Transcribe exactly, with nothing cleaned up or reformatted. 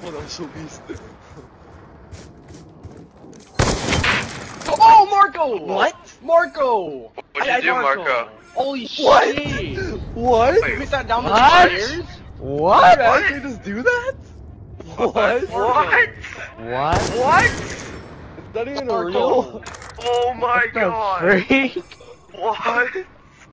Oh, that was so beast. Oh, Marco! What? Marco! What'd you do, Marco? Holy What? shit! What? Wait, We sat down the What? stairs? What? What? Did you just do that? What? What? What? What? What? Is that even Marco. real? Oh my What the god! freak? What?